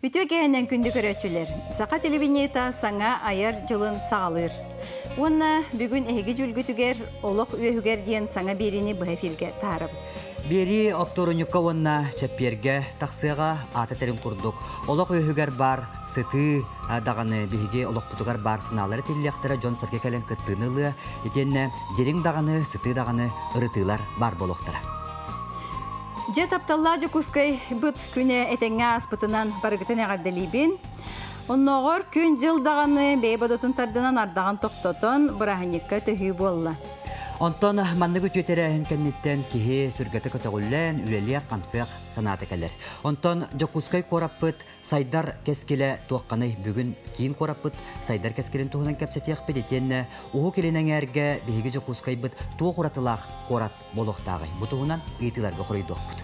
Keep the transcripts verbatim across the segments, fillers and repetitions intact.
Ütü gehenden kündü köröçüler. Saqa televizyonda sana ayar жылын sağalır. Ona bugün ehgi jülgütüger, oluq üyüger diyen sana birini bu efirge tarab. Beri oktorunyukka onna çepperge taqsıga ata terim kurduk. Oluq üyüger bar, sıtı dağını bihige oluq putugar bar sınavları tilliyaqtıra John Sarke kelen kıttığınılı, etenne derin dağını, sıtı dağını ırıtılar bar boluqtıra. Jet aptalla Jokuskay bıt küne etenge aspıtınan barıgıtın eğardalibin. Onnoğor kün jıl dağını beybadotun tardınan ardağın toqtotun bırahanikka töhü bolla. Onton manны gütütere kennetten kihi sürgete kötөгүллән үлелия камсык санаты келер. Онтон Жокускай кораппыт сайдар кескеле туакканы бүгүн кийин кораппыт сайдар кескелен тугунан кепсетиях педетен уу келенен эрге биги Жокускай быт туу куратылах корат болохтагы. Бутугунан ыйтыларга хоройдокпут.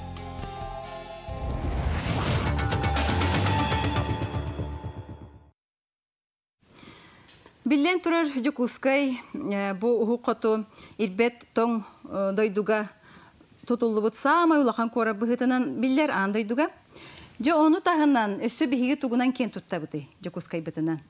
Билен турар Жокускай bu hukutu irbet ton doyduga tutulubut samay ulakan kora bıhıtınan biller an doyduga. Jo onu tahından össü bihigi tugunan ken tuttabıdı Jokuskay bıtınan.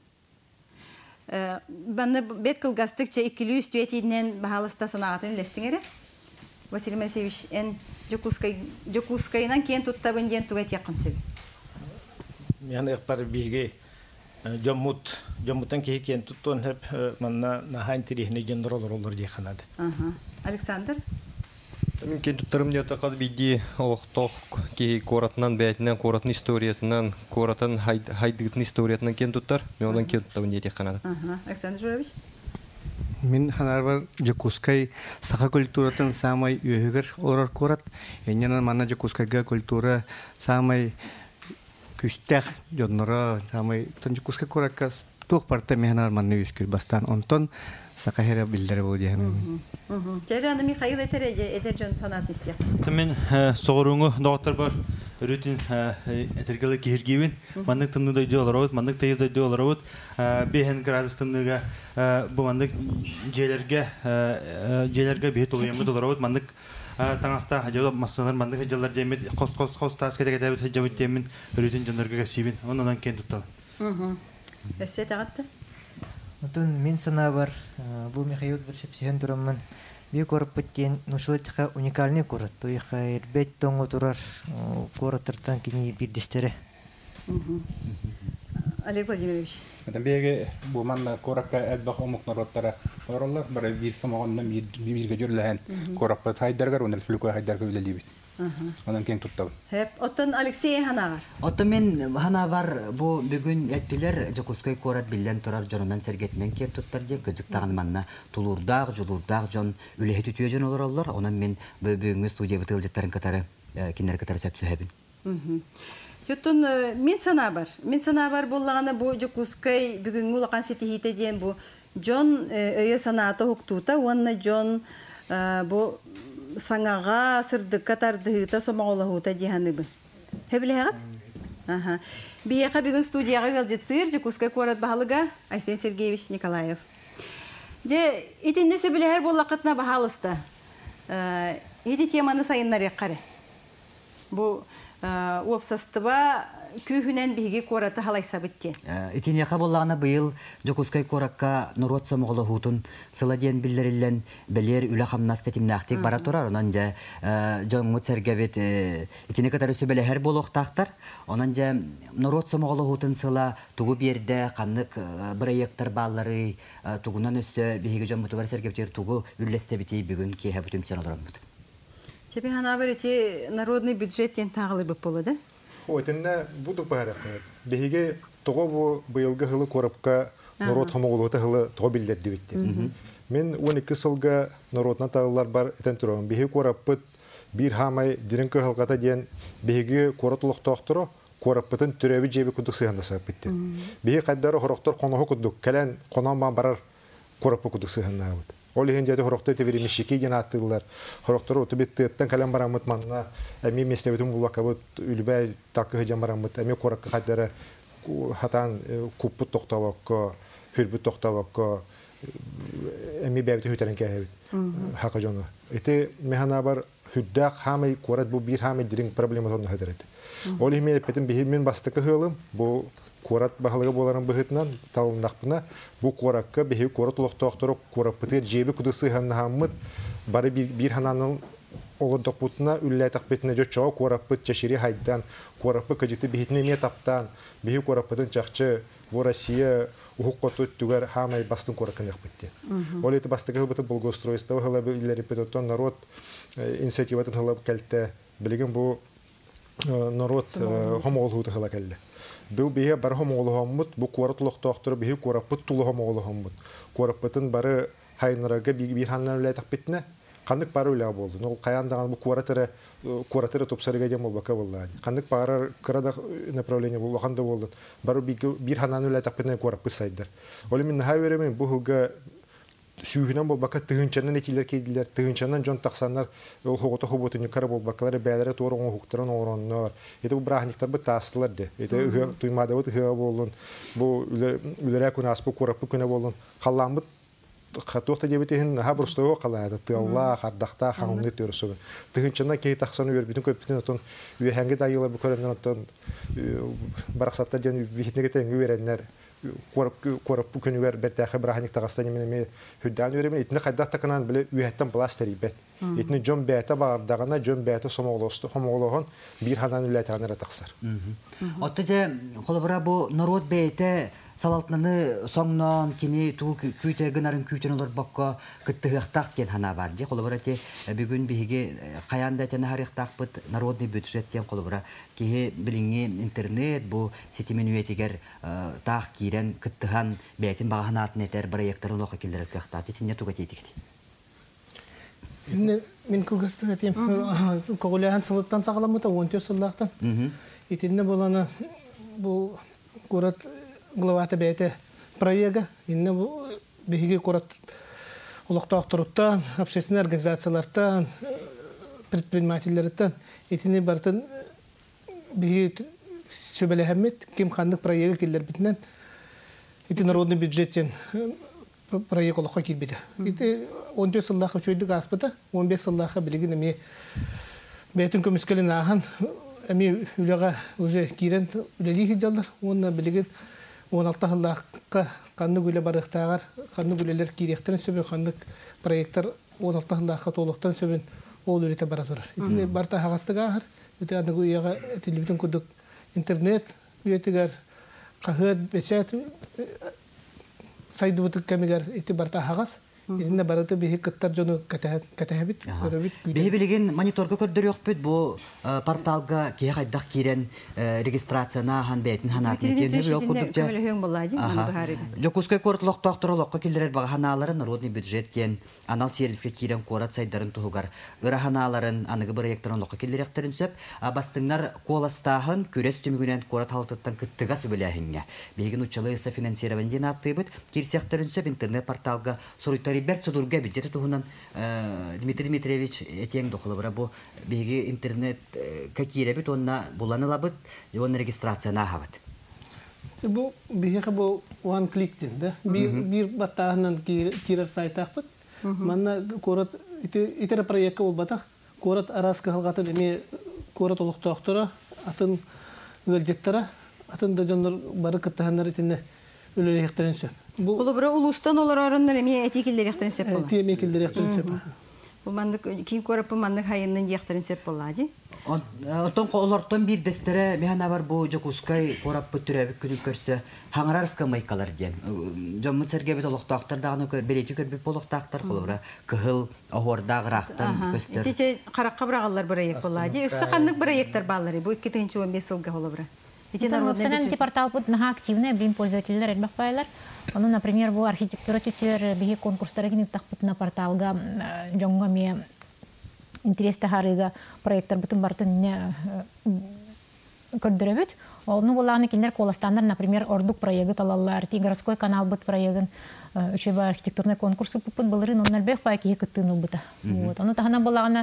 Bana bet kılgastıkça ikili üstü etiyinen bahalasta sanatın lestingere. Vasil Mesevich en Jokuskay Jokuskay'dan ken tuttabın diyen tugat yakın sevi. Yani ekber bihigi Jommut, Jommut'tan ki hikayen tuttuğun hep manna nahayn tirihine gendor olur olur diye kanadı. Alexander? Tabii ki tuttarım diye takaz bildiği oluktok ki koratından beytinden koratın istoriyetinden koratın haydıgıtın istoriyetinden ken tuttar. Ben ondan ken tuttabın diye kanadı. Alexander Juravich? Min hanar var Jokuskay saha kulturatın samay üyüger olur korat. Enyanan manna Jokuskayga kultura samay küstek jonnora samay tunjuk kuska korakas tuh parte mehnar manne yüskül bastan onton sakahera bildere bu diye hemen. Cerrahı Mikhail Eterece Etercan sanat istiyor. Tamen soğurunu doktor var rutin etergeli gihirgivin mandık tındı da diyorlar ot mandık teyze de diyorlar ot behen gradistınlığa bu mandık jelerge jelerge bir toluyamı dolar ot mandık Tangasta hacılar masalar mandık hacılar demet kos kos kos taskete gedebet hacıvit demin rutin jönlerge gesibin ondan ken tutal. Össe tagatta. Otun min sana var bu Mikhail Vershepsihen duramman bir korpetken nuşulitqa unikalni korat. To yxayr bet tongo turar koratırtan kini bir distere. Ali Vladimirovich. Tabii bu manna korakka edbaq omuk narottara orallar bara bir samagondan bir bir gejörlehen korakka haydargar onel fluko haydarga ülelibit. Ondan ken tuttab. Hep otan Alexey Hanavar. Otamen Hanavar bu bugün ettiler Jokuskay korat billen turar jonundan sergetmen kep tuttar diye gıcıktağın manna tulurdağ julurdağ jon ülehe tütüyecen olurallar. Ondan men bugün studiya bitılcıkların katarı kinler katarı sepsehebin. Jutun min sana var. Min sana var bollağına bu Jokuskay bugün ulakan setihite diyen bu John öye sanatı huktuta wanna John bu sangağa sırdık katardıhıta somağolahuta diyanı bu. Heble hegat? Aha. Bir yaka bugün studiyaya gelcettir Jokuskay korat bahalıga Aysen Sergeyevich Nikolayev. Je itinde söbüle her bollaqatna bahalısta. Hedi temanı sayınlar yakkare. Bu Uopsastıba kühünen bihigi korata halaysa bitti. İtin yaka bollağına bıyıl Jokuskay korakka Norot Somoğlu hutun sıla diyen billerillen beler üle hamnas tetimnaqtik bara turar. Onanca John sergebet itine kadar üsübele her boluq taqtar. Onanca Norot Somoğlu hutun sıla tuğu bir yerde kanlık bırayıqtır bağları tuğunan üssü bihigi John Mutugar sergebetleri tuğu ülleste biti bugün ki hebutum sen olarak budu. Тебе ханавар эти народный бюджет тен тагылы бып болду. О, тенне будук бара. Беге того бу быйылгы хылы корапка народ хомоголута хылы того билдерди битти. Мен он эки сылга народна тагылар бар этен турам. Беге кораппыт бир хамай диринке хылгата диен беге коротулук токтуро кораппытын төрөбү жеби кудук сыганда сап битти. Беге кайдары хороктор коноху кудук келен кономан барар кораппы кудук сыганда бут. Ол хенжеде хорокто теверими шики генаттылар. Хороктор отубеттен калам барамыт манна. Эми местебетим булакабыт үлбай такы жам барамыт. Эми коракка кадара хатан куппут токтабакка, хүрбүт токтабакка эми бәбите хөтәрен кәһәбит. Хакы жоны. Эте механа бар хүддәк хамай корат бу бир хамай дирин проблема тонна хәдәрәт. Ол имен петен бихимен бастыкы хылым бу корат баһалыгы боларын быһытнан талындакпына бу коракка бихи корат лохтоктор корап петер жебе кудысы ханнамыт бары бир бир хананын олондок бутна үлләтәк бетне жочо корап пет чешири хайдан корап кыжыты бихитне ме таптан бихи корап петен чакчы бу Россия ухуккоту түгәр хамай бастын коракын якпытты. Ол эти бастыгы бу болгостройство хылы билери петотон народ инициативатын хылып келте билеген бу народ хомолхуты хыла келде. Бу бие бар хомолхоммут бу корат лохтоктор бие корапыт тулы хомолхоммут. Корапытын бары хайнарга бир ханнан үләтәк бетне кандык бары үлә булды. Ол каяндаган бу коратыры коратыры топсарыга дем болбака булды. Кандык бары кырада направление бул ханда булды. Бары бир ханнан үләтәк бетне корапы сайдар. Ол мен хаверемен бу хылга сүйгенен болбака тыгынчанан этилер кейдилер. Тыгынчанан жон таксаннар ол хогото хоботуны кара болбакалары бәләре торон хуктырын ороннор. Эти бу брахниктар бу тастылар де. Эти туймада бу хыга болун. Бу үләрә күнә аспу корапы күнә болун. Калламбы хатуқта дебетен ха бурсто калана тылла хардакта ханны төрсө. Тыгынчанан кей таксаны бер бүтүн көптүн отон үһәңге дайыла бу көрәннән отон бараксатта жан бихитнеге тәңге берәннәр. Корап корап күнүгәр бәттәхә брахник тагыстан менә хүддан үремен итне хаддатта канан беле үһәттән пластери бет. Итне жон бәтә бардагына жон бәтә сомоглосты, хомоглогон бир ханан үләтәнә таксар. Оттыжа холбара бу народ бәйтә салалтны соңнан кини ту күтәгенәрен күтәнәләр бакка кыттыгтак кен хана бар ди. Холбара те бүген биге каянда тәне харихтак бит народный бюджет тен холбара ки билинге интернет бу сетименүетигер тах кирен кыттыган бәйтин баганатын этер проектларын оқы килдер кахта тетине туга тетикти. Инне мен кылгысты этем когуляхан сылыттан сагаламыта он төрт сыллактан. Итинне боланы бу город главата бәйте проекта инне бу биге город улуктоктуруттан, общественный организациялардан, предпринимательлерден итинне бартын биге сөбелехмет ким хандык проекты килдер битнен ити народный бюджеттен проект олоққа келбеді. Ити он төрт сыллақы чөйдік аспыда, он бес сыллақы білеген әме бәйтін көміскелін ағын әме үліға уже кейрен үлелі хиджалар, онына білеген он алты сыллаққа қанды үлі барықтағар, қанды үлелер кейректерін сөбен, қандық проекттар он алты сыллаққа толықтан сөбен ол үлеті бара тұрар. Итіне барта ағастық ағыр, өте аңғы үйеға телевизион күдік интернет үйетігер қағыд, бәсәт сайды бутык кемигер ити барта хагас инде бараты бихи кыттар жону катахабит көрөбит бихи билеген мониторга көрдөр yok бит бу порталга ки хайдак кирен регистрацияна хан бетин ханатын тем yok курдукча көмөлөң боллади маны жокускай кортлок тохторолокко килдерер бага ханаларын народный бюджеттен анал сервиске кирен корат сайдарын тугар ыра ханаларын аныгы проекттарынлокко килдеректерин сөп бастыңнар коластахын күрес түмүгүнен корат халтыттан кыттыга сөбөләһиңгә беген учалыйса финансирование натыбыт кирсектерин сөп интернет порталга соруйтар Берт судурга бюджеты туһунан Дмитрий Дмитриевич этең дохлыбыра бу биги интернет какиребит онна буланылабыт он регистрацияна хабыт. Бу биги бу one click да бир бир баттаһынан кирер сайтахбыт. Манна корот итер проектка болбатах корот араска халгатын эме корот олуктоктора атын өлжеттера атын да жоннор бары кыттаһаннар итинне өлөлехтерин сөп. Бу бара улустан олар арыннар эме этикилдер яктырын сөп була. Эти эмекилдер яктырын сөп. Бу мандык ким көрөп мандык хайынын яктырын сөп булади. Отон колортон бир дестере механа бар бу жокускай корап бүтүрөбүк күнү көрсө хаңарарска майкалар ден. Жоммут сергебет олоктактар дагы көр белети көрбүп болоктактар колора кыгыл огордагырактан көстөр. Тече каракка брагалар проект булади. Өссө кандык проекттер баллары бу эки миң он беш жылга болобура. Эти портал будет активный, блин, пользователи рядом файлер. Он, например, был архитектура тютер, беги конкурс тарагин так на порталга, джонгами интересно харига проектор бутын бартын не көрдөрөбүт. Ну буланы киндер коластандар, например, ордук проект алалар, ти городской канал бут проект, учеба архитектурный конкурсы пупут балырын, он нальбех пайки кыттыны бута. Вот. Оно тахана буланы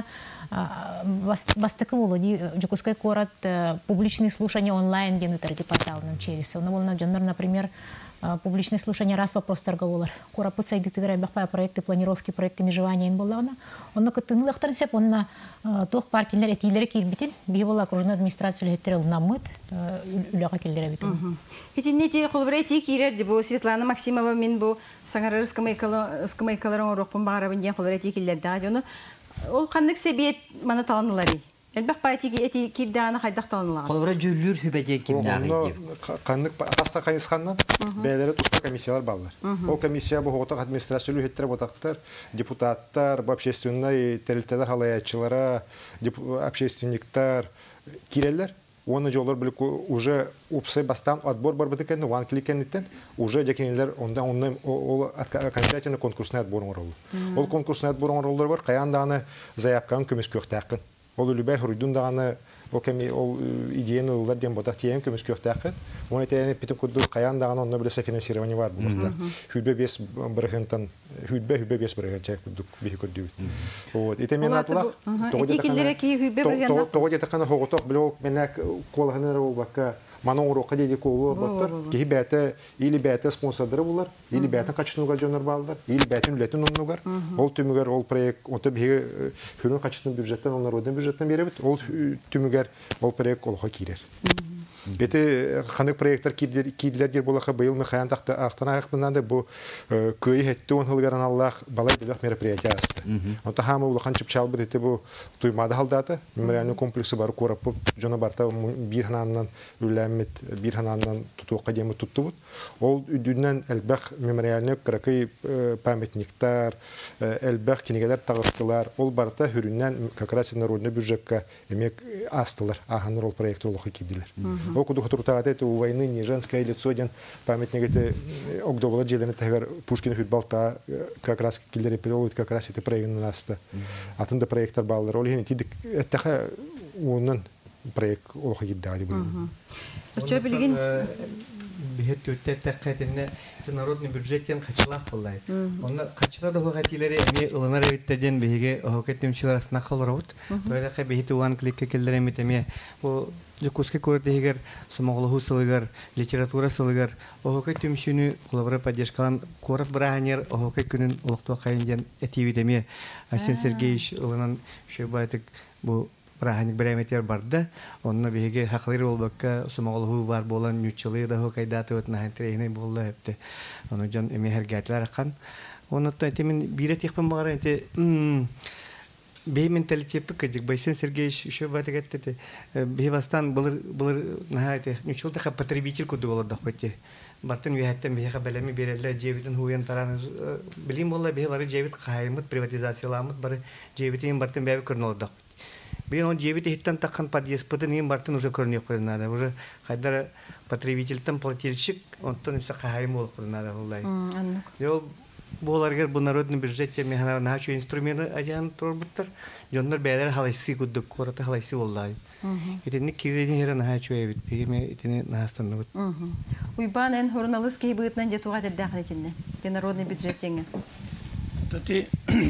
бастыкы булуди, жокускай корот публичные слушания онлайн ден итер порталынан через. Оно буланы жоннор, например, публичное слушание раз вопростарга болар. Корапыт сайды тыгырай бақпай проекты, планировки, проекты межеваниен болағына. Онна кыттыңыл ақтарысап, онна тоқ паркинлер этилері келбетін, бей бола окружной администрация үлеттері ұлнамыд, үліға келдері бетін. Этиннети қолбырайти кейрерді бұл Светлана Максимова мен бұл саңарыр ысқымайкаларын орықпын бағарабын ден қолбырайти келдерді. Ол қандық себет маны таланылары? Әлбәқ байти эти кирданы хайдақ таланылар. Қолбыра жүллүр хүбәден кимнағы Қандық қаста қайысқаннан бәлері тұспа комиссиялар балылар. Ол комиссия бұл оғытық администрациялы үхеттері ботақтар, депутаттар, общественный тәрілтелер халаятчылара, общественниктар кирелер. Оны жолдар білік уже ұпсай бастан отбор бар бітікен, уан кликенеттен, уже жекенелер онда онда ол окончательный конкурсный отборын орылы. Ол конкурсный отборын орылы бар, қаяндағаны заявканы көмес көқтәқін. Ол үлібәй хұрыйдындағаны ол идеяны ұлдар ден ботақ тиен көмес көқтәқін. Оны тәйені петін күрді қаяндағаны онда білесе финансирование бар бұлырда. Хүлбе бес бірігінтан, хүлбе хүлбе бес бірігін чәк күрдік бейі көрді. Ете мен атылақ, тоғы детақаны хоғытық білі ол менәк қолғаныр ол баққа Манон уроқа деди колу баттар. Ки бәте или бәте спонсордары булар, или бәтен качытынуга жонор балдар, или бәтен үлетин оннугар. Ол түмүгөр ол проект онта биге хүрүн качытын бюджеттен онлар оден бюджеттен беребит. Ол түмүгөр ол проект олга кирер. Бете хандык проекттар кирлер дер булаха быйыл мехаян такта актана акпынан да бу көй хеттон хылгаран Аллах балай дилек мероприятие асты. Онта хамы улахан чыпчал бите бу туймада халдата мемориальный комплексы бар корап жона барта бир хананнан үләммет бир хананнан туту кадемы туттубут. Ол үдүннән элбах мемориальный кракый памятниктар, элбах кинегелер тагыстылар. Ол барта хүрүннән как раз народный бюджетка эмек астылар. Аханыр ол проект олга кидилер. Ол куду хатуртаат это у войны не женское лицо ден памятник это огдовала желены тагар Пушкин футболта как раз киллери пилот как раз это проект наста. Атында проекттар балдар. Ол хинти это унун проект олга киддали бу. Что билген бихет өтте тәккәтенне народный бюджеттен качылак буллай. Онда качыла да хогатилери эми ылынар эвиттеден биге хокеттимчилар асына калырабыт. Тойлакка бихет уан кликке келдере метеме. Бу Жукуске көрдегер сомоглуху сылыгар, литература сылыгар, хокеттимчүнү кулабра поддержкалан корат браханер хокет күнүн улуктуу кайынден этивидеме. Арсен Сергеевич ылынан шебайтык бу Браханик бреметер барда, онна биге хаклары болбакка сомоглуху бар болан нючылы да хокайдаты өтнәһен трейне булды хепте. Аны жан эме хәргәтләр акан. Оны тәтемин бире тихпен багара инте бей менталитеты кадик Байсен Сергеевич еще батагатте. Бейбастан булыр булыр нәһәте нючылда ха потребитель куды болар дахпете. Бартын вияттен бейха белеми берелер жебитин хуян тараны билим болла бей бары жебит каймыт приватизацияламыт бары жебитин бартын бәбе көрнөлдө. Бен он девять хиттан такхан подъездпытын им бартын уже көрнек надо. Уже хайдар потребительтен плательщик, он то не сахай мол надо улай. Yo боларгер бу народный бюджетте механа начо инструменты ажан торбуттар. Жондар бәлер халайсы куддук кората халайсы улай. Итени кирени хера начо эвит. Беме итени нахастан вот. Уйбанен журналист ки бытнан жетуга дәхлетинне. Те народный бюджеттеңе. Тати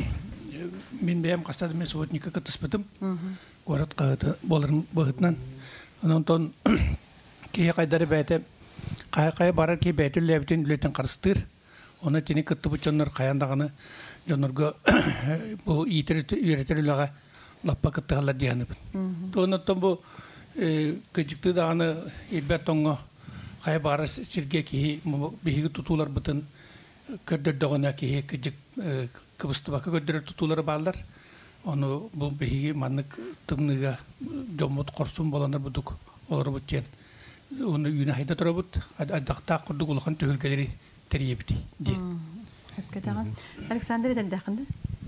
Min beyam kastad men soğutnika katıspıdım. Korat kağıtı bolırın bağıtnan. Ondan ki kaydarı beyte kaya kaya barar ki beytül levitin ületin karıştır. Ona tini kıttı bu canlar kayandağını canlarga bu üretirliğe lappa kıttı halar diyanıp. Ondan bu gıcıktı dağını ilbet tonga kaya barar sirge ki bihi tutular bıtın kördür dağına ki gıcık Kıbrıs'ta bakı gördüler tutuları bağlar. Onu bu behi manlık tımnıga jomut korsun bolanlar buduk olur bu diyen. Onu yüne hayda turabut. Adakta kurduk ulukan tühülgeleri teriye biti diye. Hakikaten. Alexander eder dakında.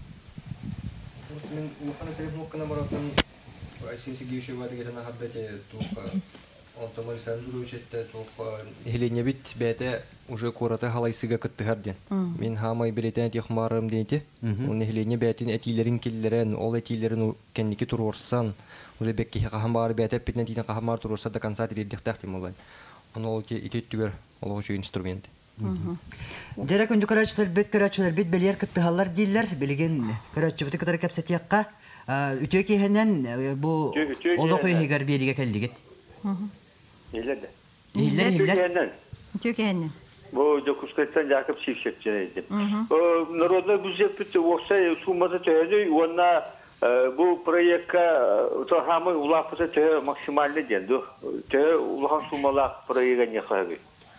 Мен ulukan telefon kana baratın. Aysinsi giyişi var gelen habbete tuqa. Антамар Сандурович это только Елене бит бете уже кората халайсыга кыттыгарден. Мен хамай билетен техмарым дейти. Он Елене бетин этилерин киллерен, ол этилерин кенники турорсан, уже бекки хахамар бете питен тина хахамар турорса да конца тирдихтахтим олай. Он ол ке итеттүгөр ол ошо инструмент. Жара күндү карачылар бет карачылар бет белер кыттыгалар диллер билген карачыбыты катар капсатыякка үтөки хенен бу олокой хигар бериге келдигет. İllerde. İller iller. Türkiye'nin. Bu Jakuşkay'tan Jakub Şivşekçeneydi. Народный бюджет bitti. Oksa summası teyze ona bu proyekte tohamı ulafısı teyze maksimalde dendi. Teyze ulafı sumalar proyekte ne kadar?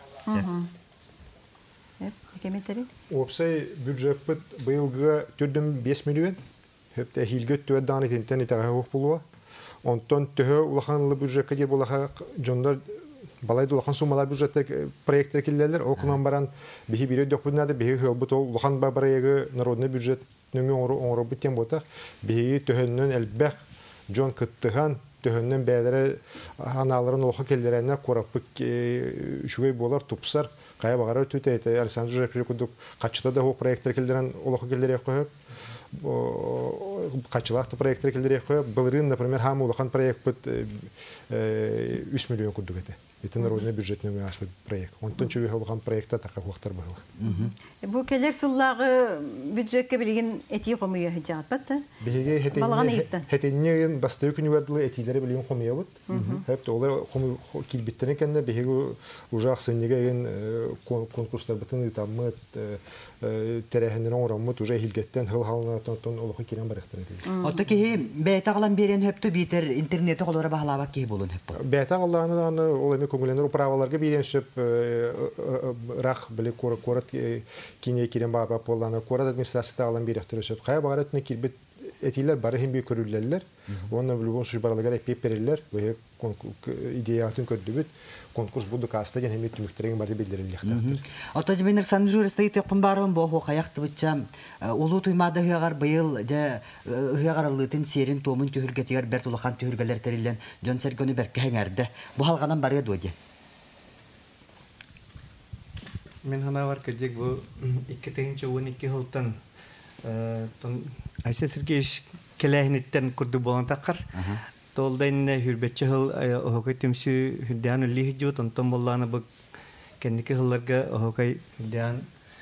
Evet, hükümetleri. Opsay budjet bit bıyılgı türdüm beş milyon. Hep de hilgöt tüve dağını tinten itağı hok buluğa. Ondan tühe ulağanlı budjet kadir bulağa jonlar balay dolakan sumalar budjetler proyektler killerler. Okunan baran bihi biri dök bunlarda bihi hılbut ol ulağan ba proyekti narodный bюджет nöngü oңru oңru biten botak bihi tühönnün elbek jon kıttıhan tühönnün bädere analарын olxa kellerene korapık şugay bolar tupsar kaya bağırır tüteyte Alexandr Jepri kuduk kaçta da o proyektler kilderen olxa kellere koyup kaçılaqtı proyektler kellere koyup bılırın например ham olxan proyekt bit üç milyon kuduk ete. Это народный бюджетный университет проект. Он тончу вихолхан проекта такая вахтар был. Bu keller sılları büdjekke bilgin eti komuyor hicat battı. Bihe hetenni hetenni bastı günü verdiler etileri bilgin komuyor bud. Hep de olar komu kilbitlerine kendi bihe ujak sennigen konkurslar batın tamam terehenden oramut uje hilgetten hıl halına ton oluq kiran baraxtır edi. Otta ki beta qalan beren hepti biter interneti qolara bahalabak ki bolun hep. Beta qalanı olay konular upravalarga birinşip rah bile korat korat kinye kiren baba polana korat administrasiyada alan biriktirişip kaya bağıratını kilbet etiler bari hem bir körüllerler. Onu bulgun suç baralıgar epey perirler ve ideyatın kördübüt konkurs budu kasta gen hem tümükterin bari bildiriliyektadır. Otta bener sanı juristayı tepkin barın bu ho kayaqtı bitçam ulu tuymada hıyagar bayıl ja hıyagarlıtın serin tomun tühürgetigar bertulakan tühürgeler terilen John Sergoni berke hengerde. Bu halganan bari doje. Men hana var kecek bu iki tehince on iki hıltan ton Ayşe Sirgeş kelehnitten kurdu bolan takar. Toldan hürbetçi hıl ohokay tümsü hüdyan lihju tonton bollana bu kendiki hıllarga ohokay hüdyan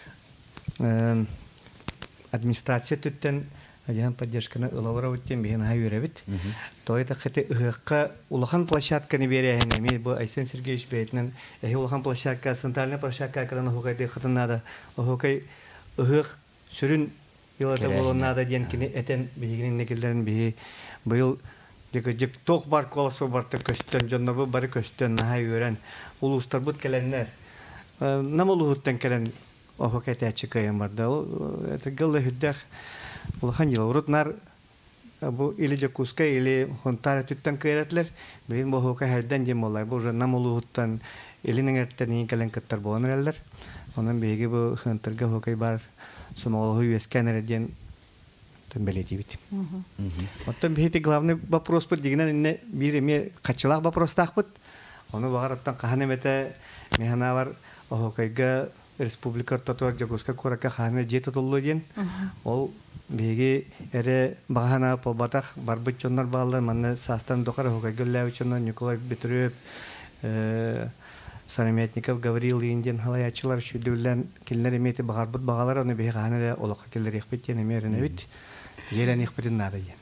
administrasiya tütten Ajan поддержканы ылавара өттен беген хай өребит. Тойда хете ыгыкка улахан площадканы береһен эми бу Айсен Сергеевич бейтнен э улахан площадка центральная площадка кадан хогайды хатынада хогай ыгык сүрүн Yıllarda bolonada diyen kini eten bihiginin nekilderin bihi bıyıl jek tok bar kolaspa barta köstön jonna bu bari köstön nahay ören ulustar but kelenler namoluhuttan kelen oho kete çıkayan barda o gılla hüddek ulahan yıl urutnar bu ili Jakuşka ili hontara tütten kıyretler bihin bu hoka herden diyen molay bu namoluhuttan ilinin erteni kelen kıttar bolanırlar onun bihigi bu hıntırga hokay bar Самого сканера ден там билети бит. Вот там бит главный вопрос под дигнан не бире ме качалах вопрос тахпыт. Оны багараттан каханемете механавар охокайга республика татуар Jakuşka коракка ханы жете толлу ден. Ол беге эре багана побатах барбычоннар балдар манна састан докар охокайга лавичоннар Николай Петров Санаметников Гаврил Индиан халаячылар шүдүллән киллер эмети багарбыт багалар аны беге ханара олока киллер ихбет яна мерене бит елен ихбетин нада ен.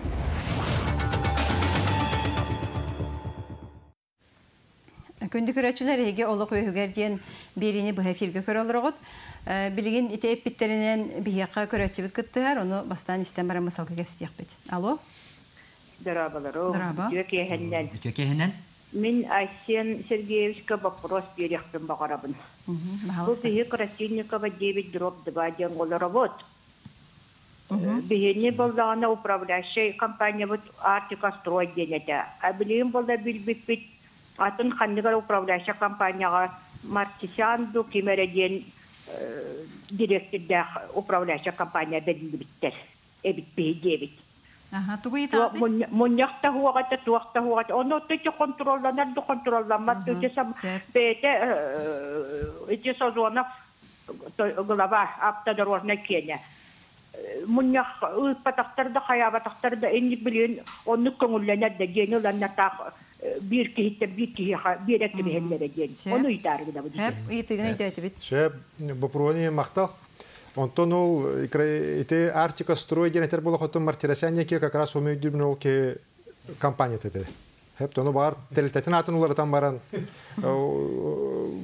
Күндү көрөчүлөр эге олоқ өйгөрден берини бу эфирге көрөлөрөгөт. Билген ите эпиттеринен бияка көрөчүбүт кыттыгар, оны бастан истен бара мысалга кепстиякбет. Алло. Дарабаларо. Дараба. Жөкехеннен. Жөкехеннен. Мен Айсен Сергеевичка вопрос берехтим багарабын. Бу бии Красильникова девять дробь два ден голоровод. Бигени болдагана управляющая компания вот Артика строй денете. А билим болда билбит атын хандыгар управляющая компанияга Мартисянду кимереден директорда управляющая компания белгилиттер. Эбит бии девять. Ага, тугуй тааты. Моньякта хуагата, туакта хуагата. Оно төчө контролланар, ду контролланмат, төчө сам бете эти созонов глава автодорожной Кения. Моньяк патактарда, хаябатактарда энни билен, онну көңүллөнөр да жеңил аннатак бир кихитте бир кихиха бирек бихеллере ден. Ону итаргы да бу. Хеп, итигине итетибит. Шеп, бу проводение мактал. Онтон ол ите Артика строй денетер боло хотон мартирасяне ке как раз умеют дюбнол ке компания тете. Хеп тону бар телететин атын улар там баран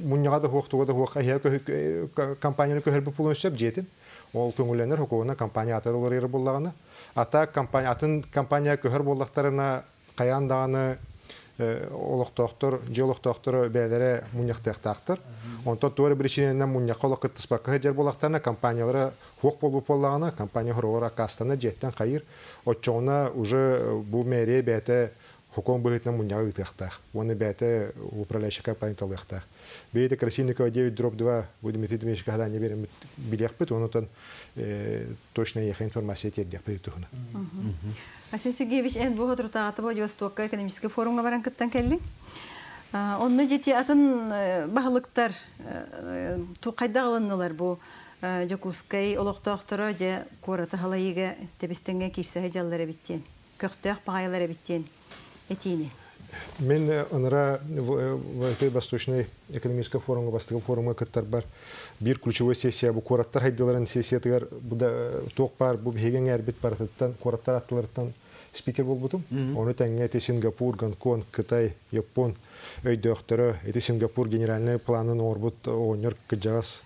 муннягада хуктугада хук ахя компанияны көһөрбү пулун сөп жетин. Ол көңүлленер хукугуна компания атары олар ери боллагана. Ата компания атын компания көһөр боллактарына каяндаганы олоктоктор, жолоктоктор бәләре муньяктактактыр. Онто тора причиненнән муньяколы кыттыспакка жер боллактарына компаниялары хук болуп боллагана, компания хорора кастана жеттен кайыр. Отчоуна уже бу мере бәте хуком быгытна муньягы тактак. Оны бәте управляющий компания талыктак. Бейте Красильникова девять дробь два будем идти дмешка когда не берем билетпит, он там точно их информация тедя притухна. Асен Сергеевич, эн бу хотрута ата Владивостокка экономический форумга баран кыттан келли. Онны жети атын баһалыктар ту кайда алыннылар бу Жокускай олоктоктора же кората халайыга тебистенген кирсе жаллары биттен. Көктөк багайлары биттен. Этини. Мен онра в этой Восточной экономической форуме, Восточного форума, который бар бир ключевой сессия, бу кораттар хайдаларын сессия тегер, буда тоқ бар, бу беген әрбит барататтан, кораттар аттылардан спикер болбутум. Оны тәңе эти Сингапур, Гонконг, Кытай, Япон, өйдөктөрө, эти Сингапур генеральный планын орбут онер кыжас,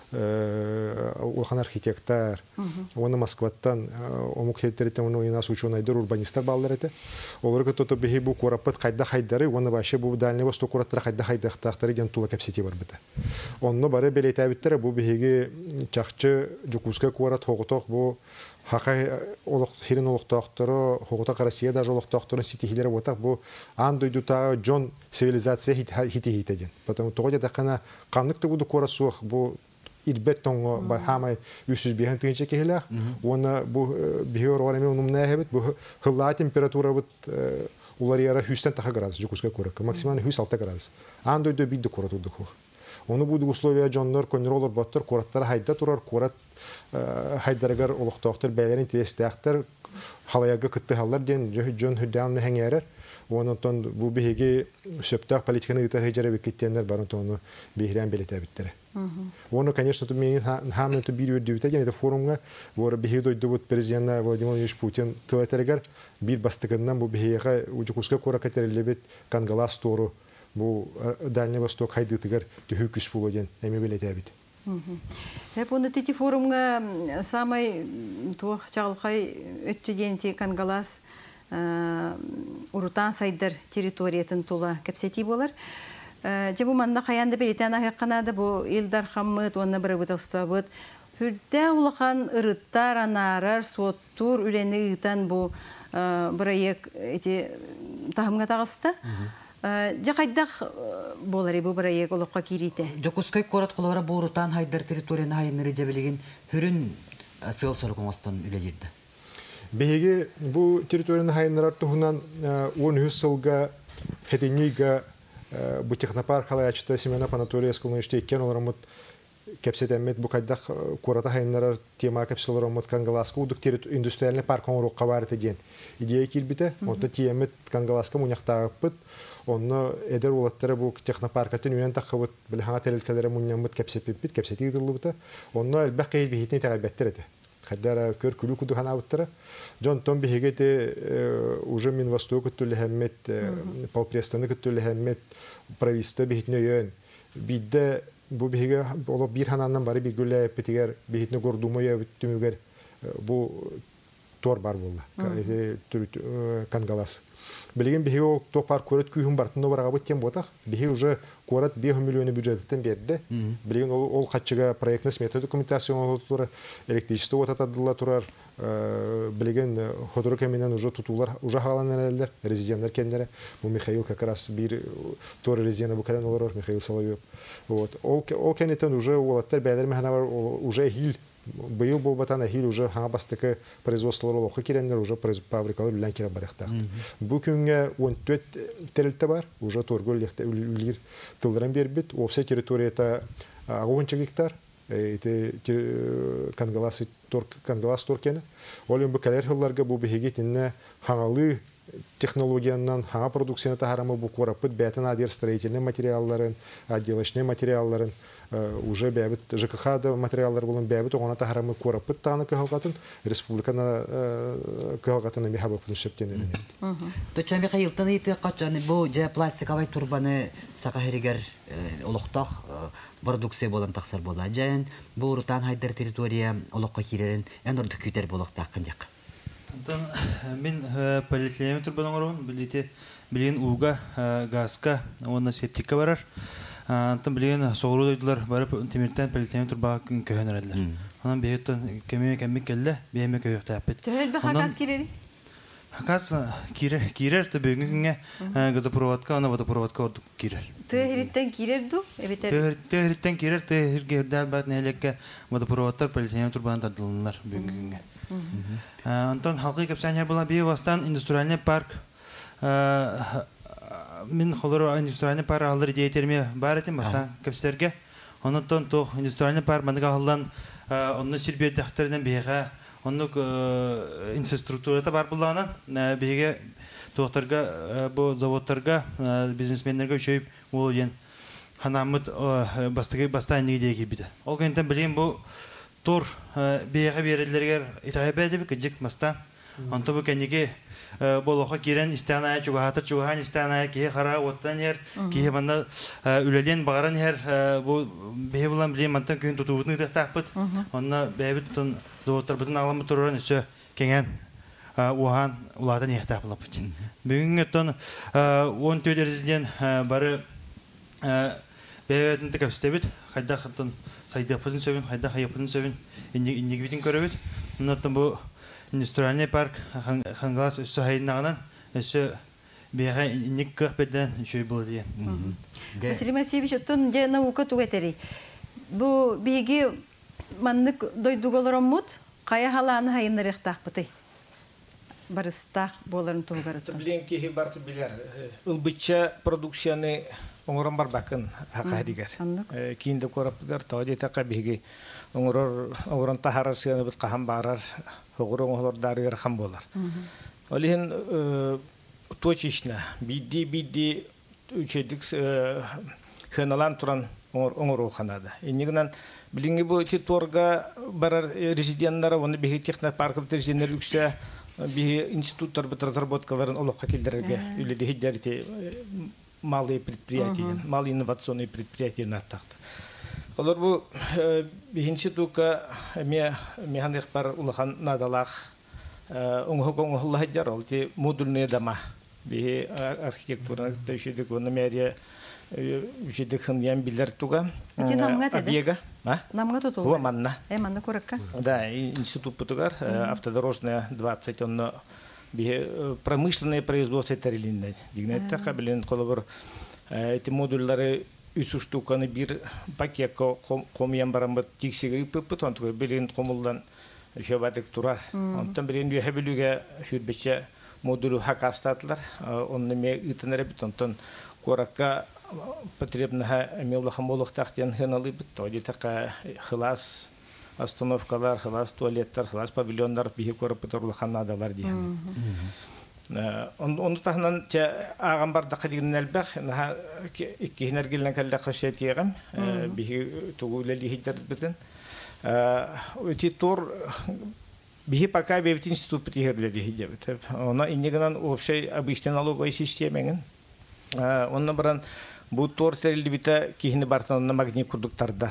улхан архитектор, оны Москваттан, омук хелтеритен оны уйнас ученыйдыр урбанистар баллар эте. Олар көтөтө бихи бу корапат кайда хайдары, оны башы бу Дальний Восток кораттар кайда хайдактактары ген тула кепсети бар бите. Онны бары белетәбиттер бу бихиги чакчы Жукуска корат хоготок бу хакай олок хирин олоктоктор, хоготок Россия даже олоктокторун ситихилери отак бу ан дойдута жон цивилизация хити-хитеден. Потому тогда такана каныкты буду корасух бу ирбет тонго ба хамай үсүз биһен тыгынча кехилах. Оны бу биһөр орами унумна хебет бу хылла температура бут улар яра хүстен таха градус Жукуска корак. Максимально хүс алты градус. Андой до бидде коратуды ху. Оны бу условия жоннор контроллер баттыр кораттар хайда турар корат хайдаргар олоктоктор бәйләрен тестәхтер халаяга кытты халлар ден жон хүдәмне хәңәрер. Онтон бу биһиге сөптәк политиканы гытар хәҗәрә бекеттәннәр барынтоны биһрән белетә биттер. Оны, конечно, то мен хамны то бир үрдүтә генә форумга бу биһи дойды бу президент Владимир Владимирович Путин тәвәтәргәр бир бастыгыннан бу биһиге Жукуска кора катерелебет Кангалас тору бу Дальний Восток хайдытыгар төһү күс булган эме белетә бит. Хәп оны тити форумга самай тух чалхай өттүденти Кангалас урутан сайдар территориятын тула кепсети болар. Жабу манда каянда белетен ахакканада бу Илдар Хаммыт, онна бир бытылстабыт. Хүрдә улахан ырыттар, анарар, соттур, үлени ыйтан бу проект эти тахымга тагыста. Жакайдах болары бу проект улакка кирите. Жокускай корат кулара бу урутан хайдар территорияны хайныры жабелеген хүрүн сыл соргоңостон үлелерди. Беге бу территорияны хайнырар туһунан он сылга хеденига бу технопарк халаячта Семена Анатольевского университеткен оларамыт кепсетемет бу кайдах кората хайнырар тема кепселорамыт Кангаласка удук индустриальный парк он рукка бар деген идея килбите онто темет Кангаласка муньяктагыппыт онно эдер улаттары бу технопаркатын үнен такыбыт билхана телелтелере муньямыт кепсепиппит кепсети дылыбыта онно элбек кайып бихитни тагайбеттер эте кадара көр күлү куду ханабыттара жон том бихигете уже мин восток түлехеммет полпрестаны түлехеммет прависта бихитне йön бидде бу бихиге боло бир ханандан бары бигүле петигер бихитне гордумо я бүттүмүгер бу тор бар болду Кангалас билген бихиге ол топар көрөт күйүн бартында барага быттен ботак бихи уже корат беш миллион бюджеттен берди билген ол ол качыга проектный смета документацион турар электричество отатадылар турар билген ходро кеменен уже тутулар уже халаннар элдер резиденттер кендере бу Михаил как раз бир тор резидент бу кален олар Михаил Соловьев вот ол ол кенетен уже олаттар бәйләр мәхана бар уже хил быйыл болбатан ахил уже хабастыкы производстволор олоқы керендер уже фабрикалар үлән кере барықты. Бу күнгө он төрт терилте бар, уже торгөл лекте үлір тылдыран бербет, опса территорията он гектар, это Кангалас торкені. Олен бу калер хылларга бу бігегет инне хаңалы технологиянан хаңа продукцияны тахарамы бу кораппыт бәтен адер строительный материалларын, отделочный материалларын уже бәбит ЖКХ да материаллар булын бәбит оңана тахарамы кораппыт таны кылгатын республиканы кылгатын мехабы пуншептенен. Точа Михаилтан ите качаны бу же пластиковый турбаны сакахеригер олуктак продукция болан таксар бола. Жан бу рутан хайдар территория олукка киререн энорду күтер болуктак кындык. Антон, мен полиэтилен турбадан орон, билете билен уга газка, онна септикка барар. Антон билен соғыру дойдылар барып темиртен полиэтилен турбаға көйен өреділер. Онан бейеттен кемеме кәммек келді, бейеме көйекті әппет. Төхел бі хагаз керері? Хагаз кирер, ты бүйінгі күнге газопроводка, она водопроводка ордық кирер. Төхеліттен кирерду? Төхеліттен кирер, төхелгерді әлбәт нәлекке водопроводтар полиэтилен турбадан тардылынлар бүйінгі күнге. Антон халқы кепсәнер була бие вастан индустриальный парк. Мен холор индустриальный парк алыр идеятерме бар этим вастан кепстерге. Онтон тох индустриальный парк мандыга халдан онны сирбер дәхтердән биега, онны инфраструктурата бар булана биеге тохтарга бу заводтарга бизнесменнерге өчөйүп улген ханамыт бастыгы бастан идея биде. Ол гентен билем бу Тур бейге берелерге итайбе деп кежик мастан. Онто бу кенеге болохо кирен истаная чугахатыр чугахан истаная ки хара оттан ер ки банда үлелен багаран ер бу бе булан билем антан күн тутубутны да таппыт. Онна бебиттен заводтар бутын аламы туран өсө кенген ухан улардан яхта булапыт. Бүгүнгө тон он төрт резидент бары бебиттен текстебит хайда хаттан сайдапын сөбүн, хайда хайапын сөбүн, иннеги битин көрөбүт. Мынаттан бу индустриальный парк хангалас өссө хайыннагынан өссө бега иннеги кырпеден жөй болду деген. Василий Масеевич, оттон же наука тугетери. Бу беги маннык дойдуголороммут, кая халаны хайыннарыктакпыты. Барыстак боларын тугары. Билен кихи барты билер. Ылбыча продукцияны оңорон бар бакын хакадигер. Кинде корапдар тоди така биги оңорор оңорон тахарасыны бит кахан барар, огорон оңор дарыгер хам болар. Олин точечно бидди бидди үчедик хыналан туран оңор ханада. Инигнан билинги бу титорга барар резиденттары, оны биги техник парков резиденттер үксө би институттар бит разработкаларын олокка келдерге үледи хиддерти малые предприятия, малые инновационные предприятия на тахта. Олар бу бихинчи тука ме механик пар улахан надалах оңхокон улахаджар олти модульные дома. Би архитектура тешиде гономерия үчедик хыньян билер туга. Объега, а? Намга тутул. Хуа манна. Э манна коракка. Да, институт Путугар, автодорожная двадцать, он промышленное производство терилинде. Дигнет така билен колобор эти модульлары үч штуканы бир пакетка комян барамбат тиксиге пыппыт антуга билен комулдан шабадык турар. Онтан билен юхабилуга хүрбече модулю хакастатлар, онны ме итенере бит онтан коракка потребна меллахам болохтахтен хеналы бит. Тоди така хылас остановкалар, хылас туалеттар, хылас павильондар бихи корапытырлы ханадалар дейін. Оны тахынан ағам бар дақы деген әлбәқ, иккейінер келінен кәлі қашет еғім, бихи туғылелі хейдер бітін. Өте тұр, бихи пока бевит институт бітігерлі хейдер бітіп. Она инегінен общай обычный налоговой системеңін. Онна баран бұл тұр тәрілі біті кейіні бартын магний курдуктардар.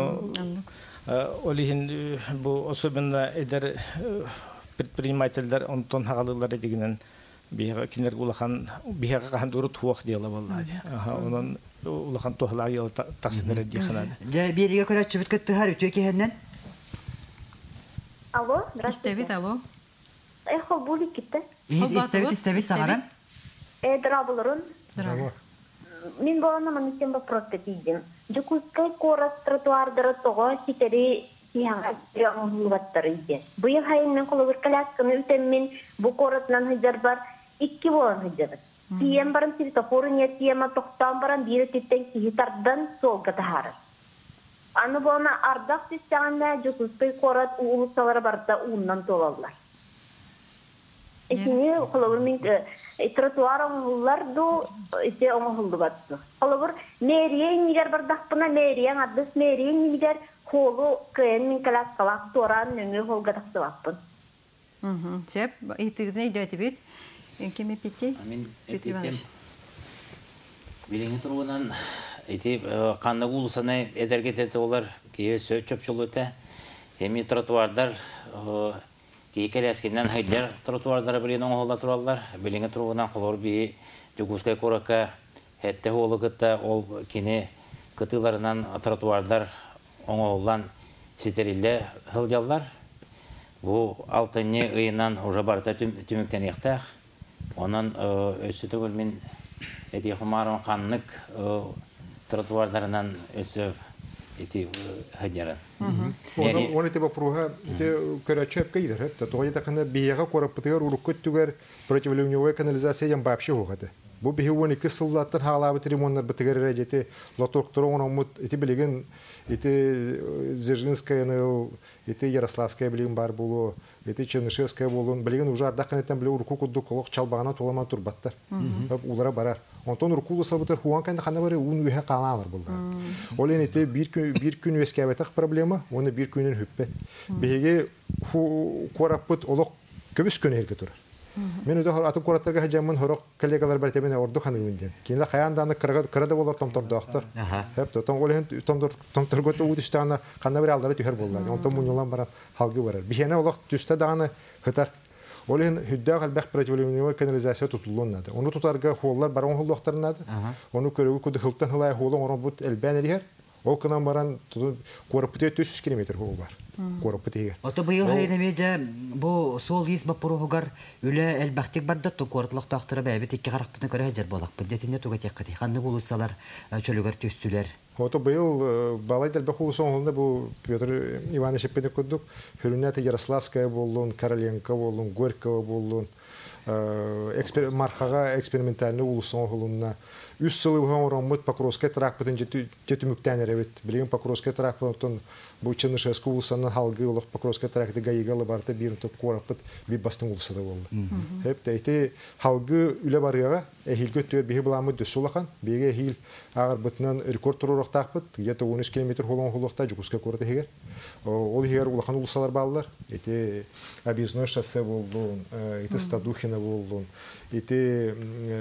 Олихин бу особенно эдер предпринимательдер онтон хагалылар дегенен бияга кинер улахан бияга кахан дурут хуак дела боллады. Аха, онон улахан тохлаг ел таксинер диханады. Ja бириге көрөчү бит көттү төкенен. Алло, здравствуйте. Истебит, алло. Эхо були китте. Истебит, истебит сагаран. Э, драбулурун. Здраво. Мин болана манитен вопрос дейдим. Жукускай корас тротуардары того ситери яңа яңгылаттар иде. Быйыл хайыннан коловыр колясканы үтеммен бу коратнан хыжар бар икки болан хыжар. Тием баран светофоры не тиема токтан баран бири титтен кихитардан солга тахары. Аны болана ардак тиссаганда жукускай корат улусалары барда ууннан толаллар. Итини холовур мин тротуар оңулар ду ите оңулду батту. Холовур мэрия нигер бардакпына мэрия адыс мэрия нигер холу кыен мин каласкалак туран нөңү холга тактыбаппын. Мм. Сеп, итигне идети бит. Кеме питти? Мен питтем. Билеңе тургунан ити канны улусаны эдергетет олар кие сөчөпчүл өтө. Эми тротуардар кейкелескенден хайдар тротуардары билен оңолда туралар. Билеңе тургунан колор би Жукускай корака хетте холугытта ол кини кытыларынан тротуардар оңолдан ситерилде хылжаллар. Бу алтынны ыйынан уже барта түмүктен яктак. Онан өсү түгүл мен эти хумарым каннык тротуардарынан өсү эти хаджаран. Оны оны те бапруха те көрөчөп кейдер хеп. Тоя такына бияга корапытыгар уруккөттүгөр противоливневая канализация ям бапшы хогады. Бу бихуони кысылдаттан халабы ремонттар битигер режети лоторктор ономут эти билеген эти Дзержинская, эти Ярославская билеген бар булу, эти Чернышевская болун билеген уже ардаканеттен биле урку кудду колок чалбагана толаман турбаттар. Улара барар. Онтон уркулы сабытыр хуан кайда кандай бар ун үһә калалар булды. Ол эти бир күн бир күн өскәбәтәк проблема, оны бир күнен хөппет. Беге ху корапыт олок көбүс күн эрге турар. Мен өйдө атып кораттарга хаҗамын хорок коллегалар бар тебене орду ханымынден. Кинде каянданы кырга кырда болор томтордоктор. Хеп тотон олен томтор томторго то утуштана кандай бер алдары түһәр булды. Онтон муньолан бара халгы барар. Бихене олок түстә даны хытар. Олен хүддә галбах противоливневая канализация тутулун нады. Оны тутарга холлар бар онлоктор нады. Оны көрөгү күдө хылтан хылай холон орон бут элбән элер. Ол кынан баран корпуте төс жүз километр хол бар. Корпутеге. Ото быйыл хайнамеже бу сол ис бапурогар үле элбахтик барда то кортлык тактыры бәбит икки каракпытны көрә җер болак. Бедетине туга теккати. Ханны булсалар чөлөгөр төстүләр. Ото быйыл балай дәл баху соңында бу Петр Иванович Пенек кудук, Хөрүнәте Ярославская болун, Короленко болун, Горького болун, эксперимент мархага экспериментальный улусон холунна. Үс сылы гомромут Покровская тракпытын жетүмүктән рәбит. Билген Покровская тракпытын бу Чернышевская улусаннан халгы улык Покровская тракты гайгалы барты бир топ корапыт бир бастың улусы да болду. Хеп тәйти халгы үле барыга эхилгө төр биһи буламы дөсулахан, биге хил агар бутнан рекорд турурак такпыт, где-то он үч километр холон холокта Жукускай кораты хегер. Ол хегер улахан улусалар баллар. Эти объездной шоссе болду, эти Стадухина болду, эти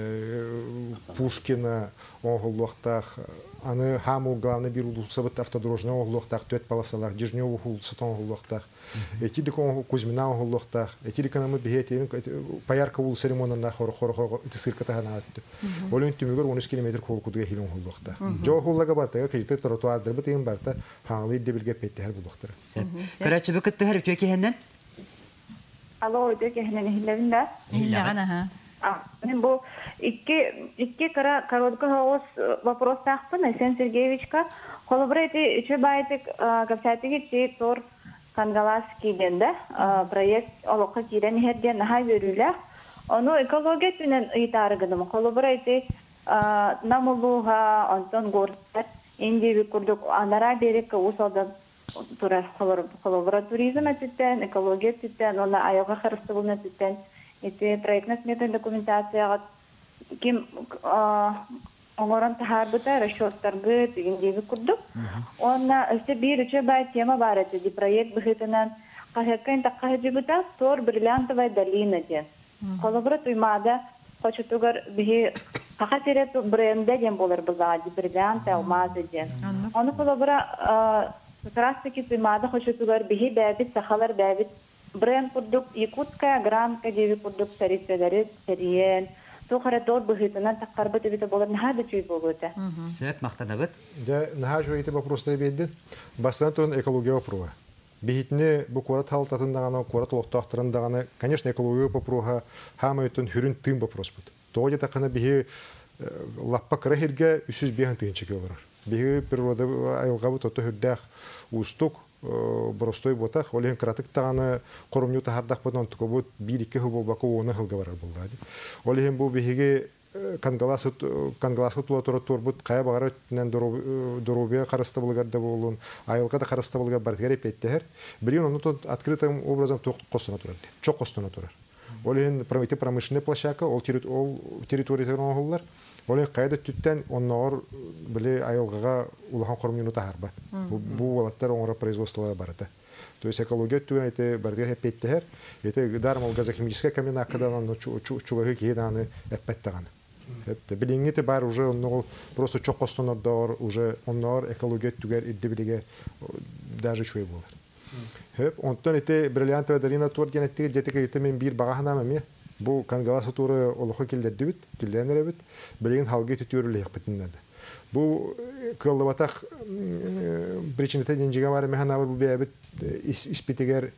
Пушкина оголлохтах, аны хаму главный бир улусабыт автодорожный оголлохтах, төт полосалах, Дежнёв улусатон оголлохтах, эти дикон Кузьмина оголлохтах, эти диканамы бигети, Паярка улусы ремонтында хор-хор эти сыркатагана атты. Олен түмөгөр он үч километр хол кудуга хилон оголлохтах. Жо холлага барта, кежите тротуардар битен барта, хаңлы дебилге петтер булдыктыр. Көрәче бу кытты хәрби төкеһеннән? Алло, төкеһеннән хилләбиндә? Хилләгәнә ха. Мен бу икки икки кара короткий вопрос вопрос тахпын Александр Сергеевичка. Коллаборати чебайтик гапсатыгы ти тор Кангалаский денде проект алока кирен херден хай берүләр. Аны экология түнен ыйтарыгым. Коллаборати намулуга Антон Гордер инди курдук анара берек усалда турар коллаборат туризм әтеттен, экология әтеттен, оны аяга харысты булны әтеттен. Эти проектно-сметная документация ким оңорон тахарбыта расчёттаргы тигиндеги курдук. Онна өсө бир үчө бай тема бар эти ди проект быхытынан кахеккен такахыжыбыта тор бриллиантовая долина ден. Колобрат уймада хочутугар бихи кахасерет бренде ден болар быза ди бриллиант алмазы ден. Оны колобра как раз таки уймада хочутугар бихи бәбит сахалар бәбит бренд курдук Якутская, Гранка, деви курдук Сарицедарит, Сариен. Тухара тор быхытынан таккарбыт бите болар нахады чүй болута. Сөп мактанабыт. Да нахажу эти вопросы бедди. Бастан экология вопроса. Бихитне бу корат халтатындаганы, корат локтактырындаганы, конечно, экология вопроса хамайтын хүрүн тым вопрос бут. Тоге такана бихи лаппа крахирге үч жүз беш тыгын чекелер. Бихи природа айылгабы тото хүрдах устук Боростой ботах, олен кратык тағаны қорымню тахардақ бұдан тұқы бір-екі хыл болбақы оны хылға барар болды. Олен бұл бігеге кангаласы тұла тұра тұр бұд қая бағар өттінен дұрубия қарысты бұлғарда болуын, айылға да қарысты бұлғар бартығар епеттігер. Бірін оны открытым образом тоқтық қостына тұрар. Чоқ қостына тұрар. Ол ен промышленный площадка, ол территориядан оғылар. Ол ен қайда түттен оннағыр біле айылғыға улахан қормыны тағарбат. Бұл олаттар оңыра производстволары барыды. То есть экология түген әйті бәрдіге әппеттігер, әйті дармал газохимическая камена ақыдаған чуғығы кейданы әппеттіған. Біліңеті бар уже оннағыл просто чоқ қостонырдағыр, уже оннағыр экология түгер идді біліге даже чуй болар. Онтан әйті бриллиантовая долина туар генеттігі жетігі әйті мен бір бағағынам әме. Бұл кангаласы туры олықы келдерді біт, келдерінер біт, білеген халғы түтүрілі еқпетіндерді. Бұл көллыбатақ причинеті денжіге бары механ авыр бұл бәбіт испетегер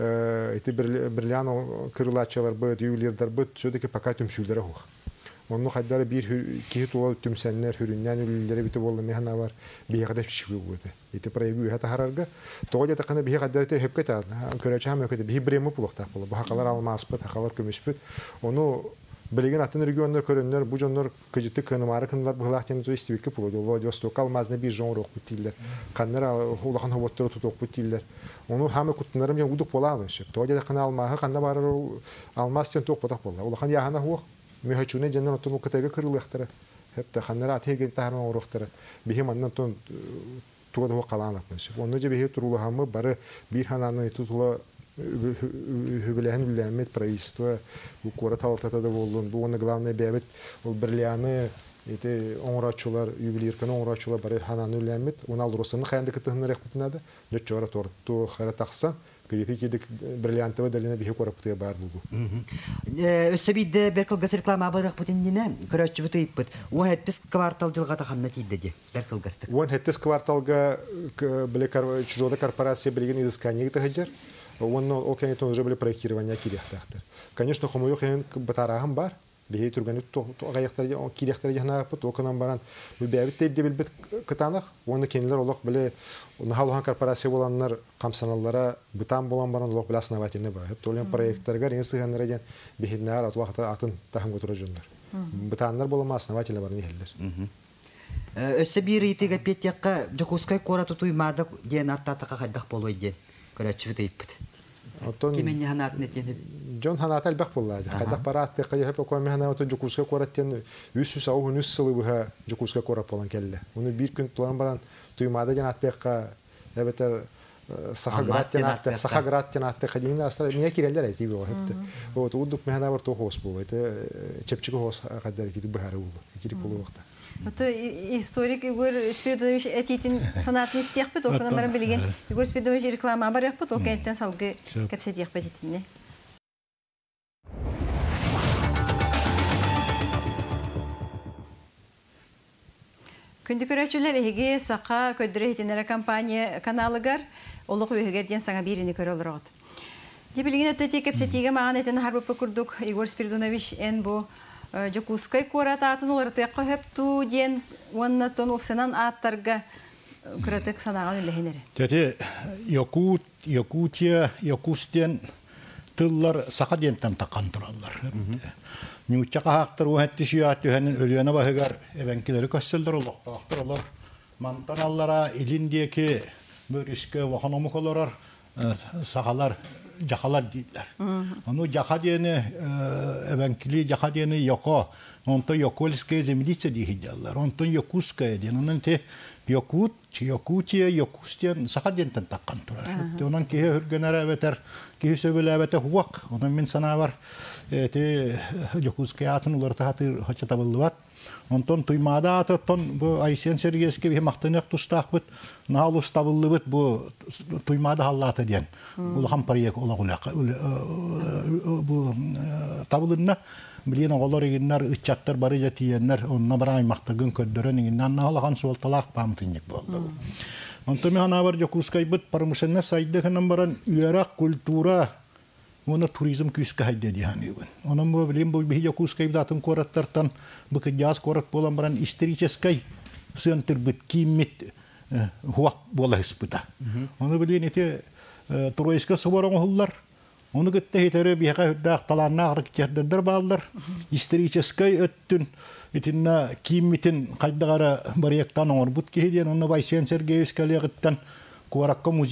бриллиан кырылачалар бұд, ювелирдар бұд, сөдекі пока түмшілдері хуқ. Оның қайдары бір кейі тула түмсәнлер, хүріннен үлілері біті болы механ авар бейғада пішігі өді. Еті проегі үйәті қарарға. Тоғы деді қаны бейі қайдары те хөпкет ады. Көрәчі хам өкеті бейі біремі бұлықтақ болы. Бұл хақалар алмас бұд, хақалар көмес бұд. Оны білеген атын региондар көрінлер, бұл жонлар көжетті көнімары кынылар бұғылақтен өте істевекі бұлыды. Владивосток алмазына бір жоңыр оқ бұттейлер. Қаннар ұлақан хоботтары тұт оқ бұттейлер. Оны хамы күттінлерім жен ұдық болағын сөп. Тоғы деді қаны алмағы қанда барыр алмастен тоқ бұтақ болды. Ұлақан яғана хуақ. Мехачуне жаннан отын кытайга кырылыктары. Хепте ханнара атеге тахарма уруктары. Бихим аннан тон тугада хо каланлык менсе. Онны же бихи турулу хамы бары бир хананы тутула хүбеләһен үләмет правительство бу кора талтатада болдун. Бу оны главный бәбет ул берләне эти оңрачулар юбилейканы оңрачулар бары хананы үләмет. Уны алросыны хәнде кытыны рәхмәтнәдә. Җочора тор ту хәра таксан. Кедик бриллиантовая долина бихи корапты бар булду. Өссөбидде беркел газ реклама барак бутиндине көрөчү бутыйппыт. О хеттис квартал жылга тахамна тийдеди. Беркел гастык. Он хеттис кварталга биле чужода корпорация билген изыскание тахаджар. Он ол конечно уже были проектирование кирехтахтар. Конечно, хомуё хен батарагым бар. Бихи турганы агаяктар кирехтар жана пут окунан баран бу бәбит тейди билбит кытанак. Оны кенелер олок биле Нахалухан корпорация боланнар камсаналлара бытан болан баран олок биле основательный бар. Толен проекттарга ренсыганнар еген бихиннар атлахта атын тахым көтөрө жөндөр. Бытаннар болама основательный бар нехеллер. Өссө бир итеге петтякка Жокускай кора тутуймада ден аттатака кайдак болой ден. Көрөчү битейппит. Отон Кимен ханат нетени Жон ханат албак боллады. Кайдак баратты кайы хеп окой механа ото Жокускай кораттен үч жүз сау үч сылы буга Жокускай кора болан келди. Уну бир күн тулан баран туймада ден аттакка эбетер Сахаграттен атты, Сахаграттен атты кадин астра не кирелер айти бу хепте. Вот удук механа бар то хос бу. Это чепчик хос кадар киди бахары бу. Киди болу вакта. Вот историк Игорь Спиридонович этитин санатны истехпет, окна баран билген. Игорь Спиридонович реклама бар яхпет, окенттен салгы кепсет яхпет этинне. Күнді көрәчілер еге сақа көдірі етенері компания каналыгар олық өйгерден саңа беріні көрі олыр оғыд. Дебілген өтті кепсетеге маған етені харбыпы күрдік Игорь Спиридонович ән бұ Жокускай қорат атын оларды қойыпту ден оннатон оқсынан аттарға күрәтік санаған үлігенері. Тәте, Якутия, Якустен тыллар сақа дентен таққан тұралар. Нючака хактар уһатти шуяатту ханын өлүөнө багыгар эбенкилери көссөлдөр олоктоактар олор мантаналлара илиндеки мөрүскө ваханомуколорор сахалар жахалар дейдилер. Ону жаха дени эбенкили жаха дени йоко онто йокольская землица дейдилер. Онто Якутская ден онун те Якут, Якутия, Якустен саха дентен таккан турар. Онун кие хүргөнөр эбетер кие сөбөлө эбете хуак. Онун мен санабар эти Жокускай атын уларта хатыр хача табылдыбат. Онтон туймада атыттон бу Айсен Сергеевский бе мактанык тустакбыт, наалус табылдыбыт бу туймада халлата ден. Ул хам проект олагулак бу табылдына билген оголор игиннер ычаттар бары жатиеннер онна барай мактагын көддөрөн игиннен налаган суолталак памтынник болду. Онтон механа бар Жокускай быт промышленный сайдыгынан баран үйрак культура Оны туризм күскә хайда дигән. Оның бу билем бу бихи Жокускай датын кораттартан бу кыяс корат болан баран исторический центр бит киммит хуак бола испыта. Оны билен эте Троицка соборон хуллар. Оны гытта хетере бихка худак таланна аркетдер балдар. Исторический өттүн этинна киммитин кайдагара барыяктан орбут кеден оны Айсен Сергеевский легыттан коракка музей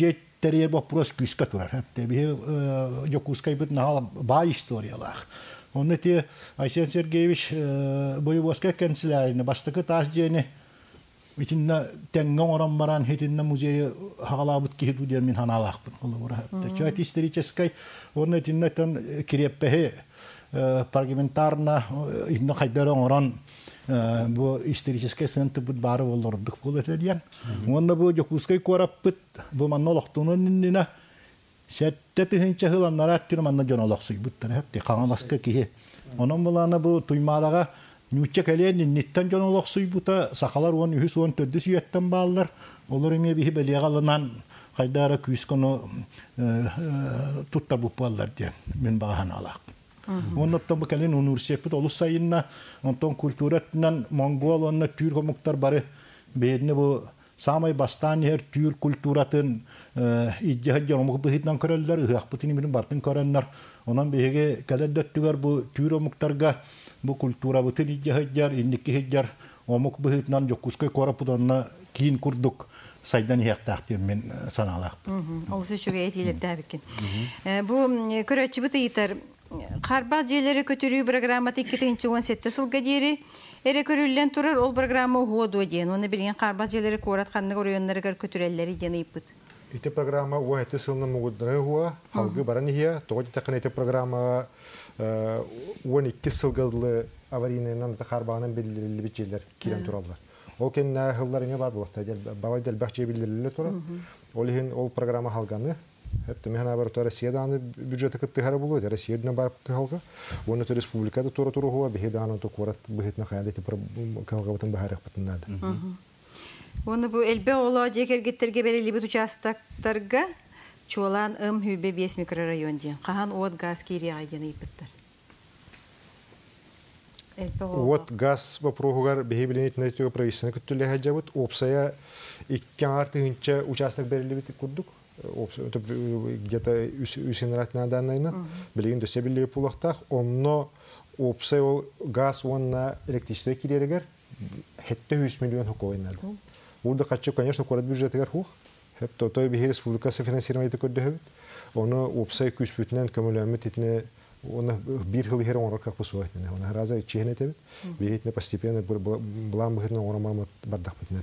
терьер вопрос күскә турар. Хәтта бе Жокускай бит нала бай историялар. Онны те Айсен Сергеевич Боевская канцелярия бастыкы таш дене итинна тәңгән оран баран хетинна музей хагалабыт киһи дигән мин ханалакпын. Ул ура. Чат исторической онны тинна тан киреппе парламентарна инна хайдаран оран бу исторический центр бут бары болордук болот дигән. Онда бу Жокускай кораппыт бу маннолоктунун нина сәттә тиһинчә хыланнар аттыр манна жонолоксый буттар хәтта каңаласка киһи. Онон буланы бу туймадага нүчә кәлән ниттән жонолоксый бута сахалар он үһүс он төрт сүйәттән баллар. Олар эме бихи белегалынан кайдара күсконы тутта бу баллар ди. Мен баган алак. Оннан бу кәлән университет олус сайынна онтон культуратынан монгол онна түр комуктар бары бедне бу самай бастан her tür kulturatın icahı canımı bihitnan körəller hıaqpıtını bilim bartın körənlər ondan bege kələddəttügar bu tür omuktarga bu kultura bütün icahı jar indiki hecjar omuk bihitnan Jokускай korapıdanna kiin kurduk saydan hiyaqtaqtım men sanalaq. Olsa şu gayet tabikin. Bu körəçi bu yitar Qarba jeleri kötürüyü programmatik iki on yedi sılga deri Эре көрүллән турар ол программа ходу ден. Оны билген карбат җеләре корат ханны көргәннәр көтүрәлләре ден ипит. Ите программа уа эте сылны мугудны хуа, халгы баран хия, тогы такын эте программа он iki сылгылы аварийнан да карбанын белгиле бичелер кирен тураллар. Ол кеннә хыллар эме бар булакта, балай дел бахче билдирелер тура. Ол хин ол программа халганы Hep mehna var to Россиядан бюджеты кыттыгары булу, Россиядан бар калга. Оны то республикада тура тура хуа беһидан то корат беһитна хаядети калга бутын баһарак бутыннады. Оны бу элбе ола жекергеттерге берели бут участактарга чолан ым хүбе бес микрорайон ден. Кахан от газ кири айден ипиттер. Вот газ вопрогар беһибленит нетио правительственный күттүле хаҗабыт опсая икки артынча участок берели бит курдук. Где-то усинратная данная, блин, до себя были пулахтах, он опсел газ он на электричество кирегер, это десять миллионов хуковинар. Урда хочу, конечно, корот бюджет гархух, это то и бихи республика софинансирование такое доход, он опсел куспутнен камулямит итне, он бирхил хер он как посует, он раза чихнет тебе, бихит не постепенно блам бихит на он мама бардах пятнер.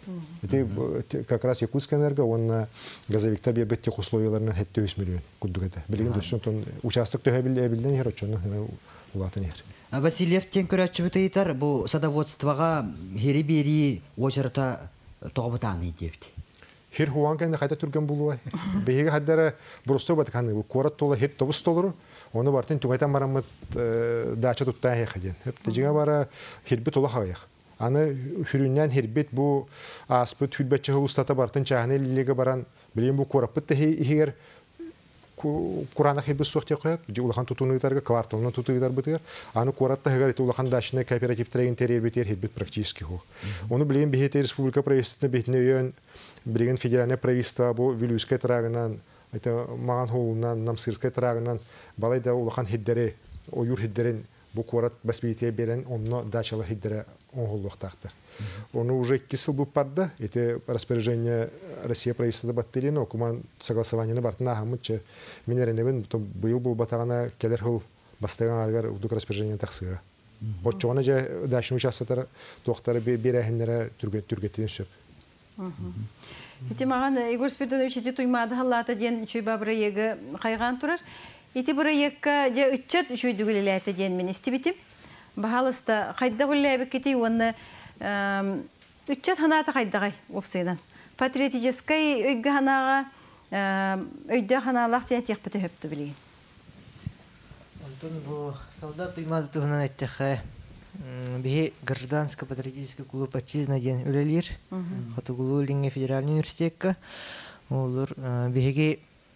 Это как раз Якутская энерго, он на газовик-то бьет тех условиях на десять миллионов кудугата. Блин, то есть он участок того билля билля не рочно, улатанер. А Васильев тен көрәтчі бітейтар, бұл садоводствоға хері-бері ожырта тоғыбытаны дейбді. Хер хуан кәнді қайта түрген болуай. Бейге қаддары бұрысты бәді қанды, қорат толы хер тобыс толыру, оны бартын түгайтан барамыд дача тұттан хеқаден. Тежіңа бара хербі толы қағаяқ. Аны хүрүннән хербет бу аспыт хүлбәтче хулустата бартын чахны лилеге баран билем бу корапыт та хигер Курана хербет сохте кыят же улахан тутунуйтарга кварталны тутуйтар битер аны коратта хигер улахан дашны кооперативтерген терер битер хербет практически хо. Оны билем бихете республика правительстве битне өйөн билген федеральное правительство бу Вилюйская трагынан это Маган хулунан Намсырская трагынан балайда улахан хиддере оюр хиддерен бу корат басбите берен онно дачалы хиддере онголлуктактыр. Он уже кисел был парда, это распоряжение России правительства баттерино, куман согласование на бартна хамуче минеренебен, то был был батагана келерхул бастаган алгар удук распоряжение таксыга. Вот чона же дашны участвовать доктор берехенлere түргет түргеттен сөп. Ити маган Игорь Спиридонович ити туймады халлата ден чуйба проеги кайган турар. Ити проекка же үччет чуйдугулелете ден мен истибитим. Бахалыста кайда гуллабы кити онны үччет ханата кайдагай опсайдан. Патриотический өйгө ханага өйдө ханалак тен текпете хөптү билген. Антон бу солдат туймады тугунан айттыха. Бихи гражданский патриотический клуб отчизна ден үлелер. Хатугулу линге федеральный университетка. Олар бихиги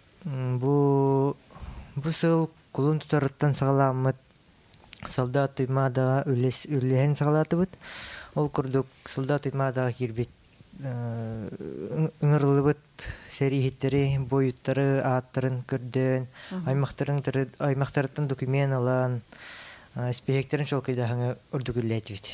бу бу сыл кулун тутарыттан сагаламмыт солдат туймадага үлес үллehen сагалатыбыт. Ол курдук солдат туймадага кирбит ыңырлыбыт серихиттери, боюттары, аттарын көрдөн, аймактарыттан документ алан, спехектерин шол кайдахаңа үрдүгүллетибит.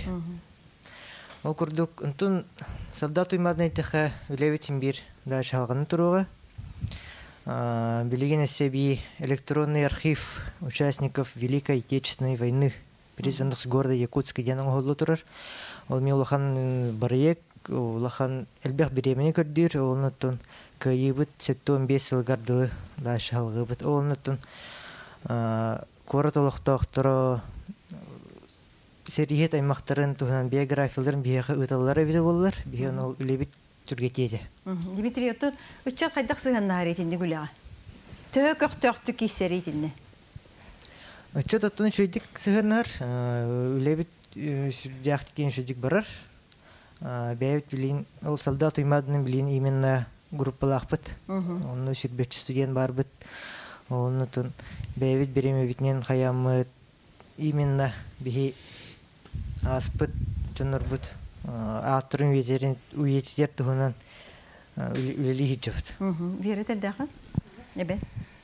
Ол курдук ынтун солдат туймадын айтыха үлебитин бир да шалганы туруга. Билеген эсеби электронный архив участников Великой Отечественной войны призванных с города Якутска ден оңолу турар. Ол ми улахан барыек, улахан элбэх беремени көрдүр, олнуттун кайыбыт сеттон бес сылгардылы дайшы алғыбыт. Олнуттун корот олықтоқтыры сериет аймақтарын туһан биографияларын бияқы ыталлары биде боллар, биян ол үлебит түргетеді. Дмитрий, отут үтчер қайдақ сығанна ретінде гүліға? Төхі көқтөқтү кейсер етінде? Үтчер тоттun шөйдік сығанар, үлебит сүрдяқты кен шөйдік барар. Бәйбіт білейін, ол солдат уймадының білейін именно группалақпыт. Оны сүрбетші студент барбыт. Оны тон бәйбіт береме бітінен қаямыт. Именно бихи аспыт, жонорбыт. Аттырын уйететер тұғынан үлелі хиджабыт. Бері тәлдәқі? Әбе?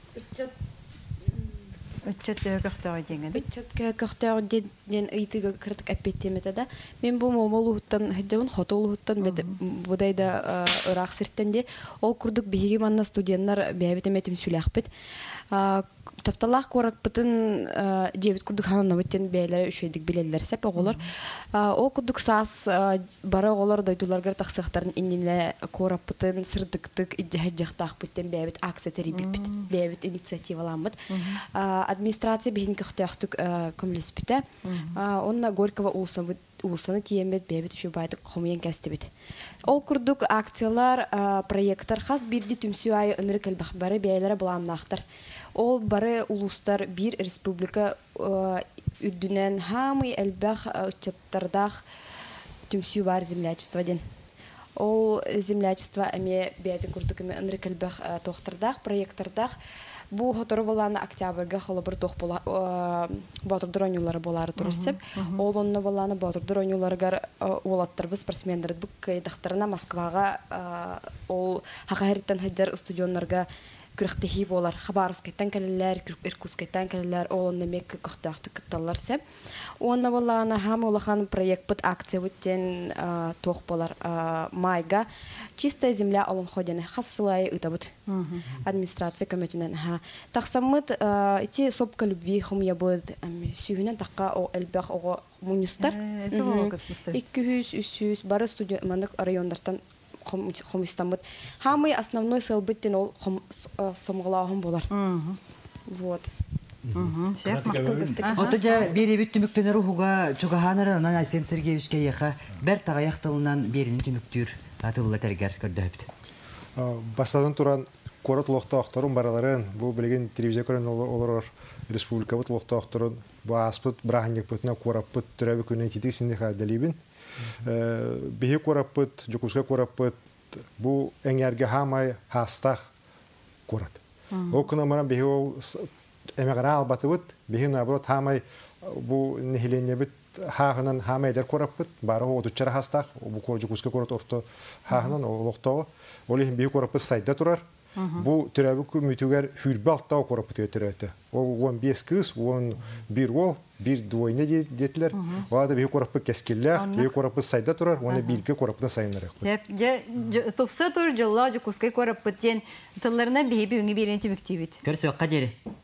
Үтчет көқтөғы деңген? Үтчет көқтөғы ден ыйтыға кірдік әппеттемеді да. Мен бұл момол ұғыттан, хәджауын хоты ұғыттан бұдайда ұрақ сірттенде. Ол күрдік бейге манна студенттар бәйбетеметім сүләқ бет. Тапталақ қорак бұтын дебет күрдік ханына бүттен бәйлері үшейдік білелер сәп оғылар. Ол күрдік саас бары оғылар дайдуларғар тақсықтарын иннелі қорак бұтын сырдықтық идді-хәджақтақ бүттен бәйбет акция тәребіл біт, бәйбет инициативаламыд. Администрация бейін көқтіяқтық көмілес біті. Онна Горького улсаны тиемет бәйбет үші байдық қомиен кәсті біт. Ол күрдік акциялар, проекттар қас бірді түмсі айы ұныры кәлбәқ бәрі бәйлері бұланнақтар. Ол бары улустар бир республика үрдүнен хамый әлбәх үтчаттардах түмсүү бар землячество ден. Ол землячество әме бәйті күрдік әме ұныры кәлбәқ тоқтардах, проекттардах. Бу хотору боланы октябрьга холобыр тоқ батырдыр ойнулары болары тұрысып. Ол онны боланы батырдыр ойнуларығар олаттырбы спортсмендерді бұк кайдақтарына Москваға ол хақайреттен хаджар студионларға күріқтехи болар. Хабаровскайттан кәлілер, Иркутскайттан кәлілер, олынны мек күқтақты күтталар сәп. Онна боланы хам олахан проект бұд акция бұттен тоқ болар майга. Чистая земля олын ходены. Хассылайы ұтабыд. Администрация көметінен. Тақсамыд, ити сопка любви хумя бұд. Сүйінен таққа о әлбәқ оғы мұныстар. екі жүз, үш жүз, бары студиямандық райондардан хомистамыд. Хамый основной сылбыттен ол сомғылауын болар. Вот. Оты жа беребет түміктенер ұғыға чуғаханары онан Айсен Сергеевичке еқа бәр тағаяқтылынан берінің түміктер атылы тәргер көрді өпті. Бастадан тұран корот лоқта ақтырын бараларын, бұл білеген телевизия көрін олар республика бұт лоқта ақтырын, бұл аспыт, бірағынек бұтына кораппыт түрәбі күнен кетік сінде қадалейбін. Бихи кораппыт, Жокускай кораппыт, бұл әңерге хамай хастақ корат. Ол күн амаран бихи ол әмеғара албаты бұт, бихи наоборот хамай бұл нехилене бұт хағынан хамайдар кораппыт, бары отучара хастақ, бұл Жокускай корат орто хағынан олықтауы. Ол ең бихи кораппыт сайда тұрар. Бұл түрәбі күмітігер хүрбі алтау кораппыт өтірәті. Ол он бес кыз, он бір ол, bir duayna dediler. O da bir korapı keskiller, bir korapı sayda turar, onu bir iki korapına sayınarak. Ya, ya, topsa tur jalla, jo kuskay korapı ten, tıllarına bir bir ünlü bir inti müktivit. Görse o kaderi.